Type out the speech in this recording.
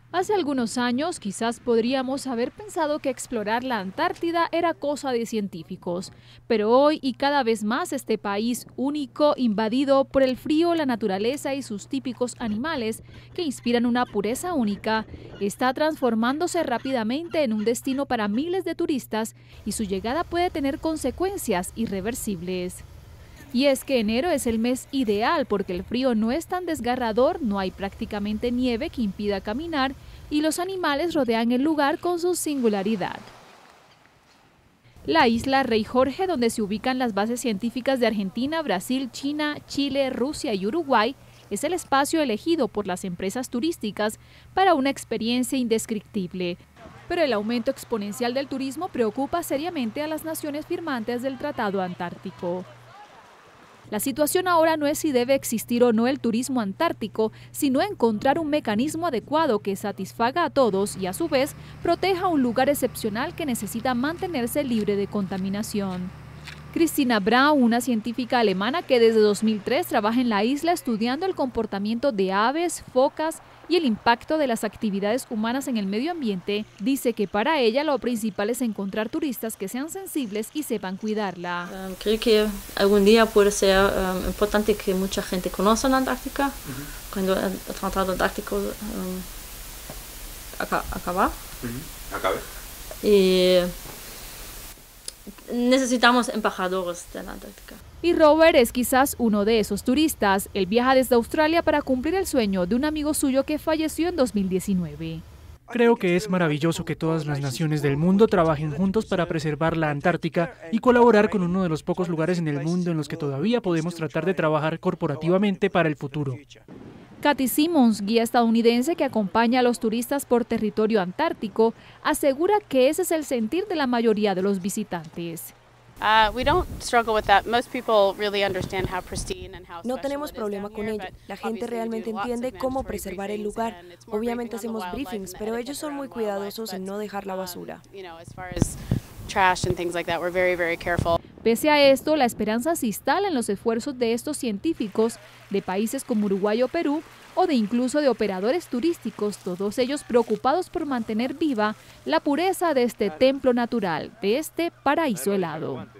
Hace algunos años quizás podríamos haber pensado que explorar la Antártida era cosa de científicos, pero hoy y cada vez más este país único, invadido por el frío, la naturaleza y sus típicos animales que inspiran una pureza única, está transformándose rápidamente en un destino para miles de turistas y su llegada puede tener consecuencias irreversibles. Y es que enero es el mes ideal porque el frío no es tan desgarrador, no hay prácticamente nieve que impida caminar y los animales rodean el lugar con su singularidad. La isla Rey Jorge, donde se ubican las bases científicas de Argentina, Brasil, China, Chile, Rusia y Uruguay, es el espacio elegido por las empresas turísticas para una experiencia indescriptible. Pero el aumento exponencial del turismo preocupa seriamente a las naciones firmantes del Tratado Antártico. La situación ahora no es si debe existir o no el turismo antártico, sino encontrar un mecanismo adecuado que satisfaga a todos y a su vez proteja un lugar excepcional que necesita mantenerse libre de contaminación. Christina Braun, una científica alemana que desde 2003 trabaja en la isla estudiando el comportamiento de aves, focas y el impacto de las actividades humanas en el medio ambiente, dice que para ella lo principal es encontrar turistas que sean sensibles y sepan cuidarla. Creo que algún día puede ser importante que mucha gente conozca la Antártica, cuando el Tratado Antártico acabe. Y necesitamos embajadores de la Antártica. Y Robert es quizás uno de esos turistas. Él viaja desde Australia para cumplir el sueño de un amigo suyo que falleció en 2019. Creo que es maravilloso que todas las naciones del mundo trabajen juntos para preservar la Antártica y colaborar con uno de los pocos lugares en el mundo en los que todavía podemos tratar de trabajar corporativamente para el futuro. Kathy Simmons, guía estadounidense que acompaña a los turistas por territorio antártico, asegura que ese es el sentir de la mayoría de los visitantes. No tenemos problema con ello. La gente realmente entiende cómo preservar el lugar. Obviamente hacemos briefings, pero ellos son muy cuidadosos en no dejar la basura. Pese a esto, la esperanza se instala en los esfuerzos de estos científicos de países como Uruguay o Perú, o de incluso de operadores turísticos, todos ellos preocupados por mantener viva la pureza de este templo natural, de este paraíso helado.